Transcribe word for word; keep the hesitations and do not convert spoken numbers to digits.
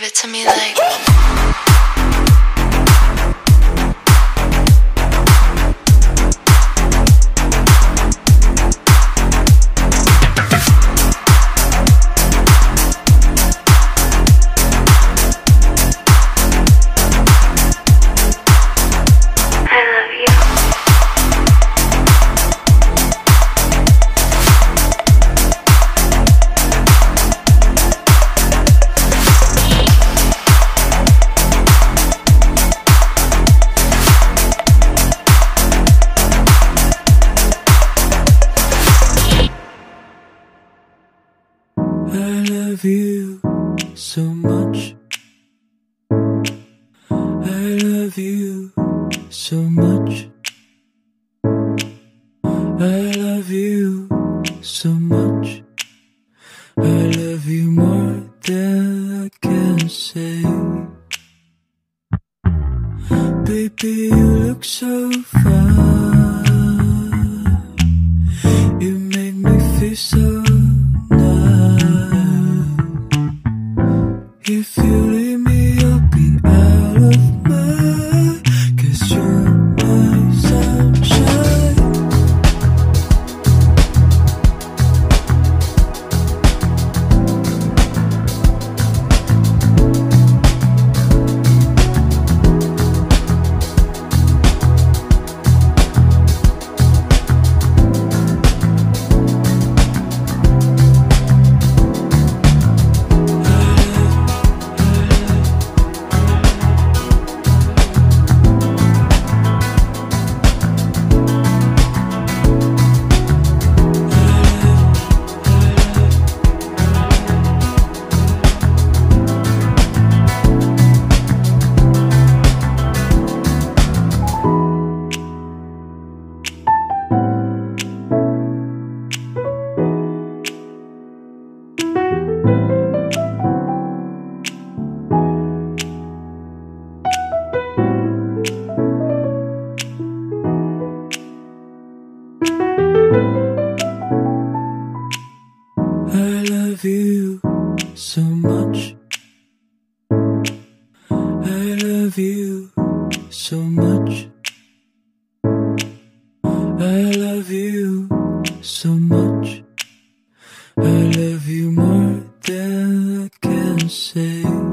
give it to me like I love you so much. I love you so much. I love you so much. I love you more than I can say. Baby, you look so fine. You make me feel so if you leave me, I'll be out of mind, 'cause you're my sunshine. I love you so much. I love you so much. I love you so much. I love you more than I can say.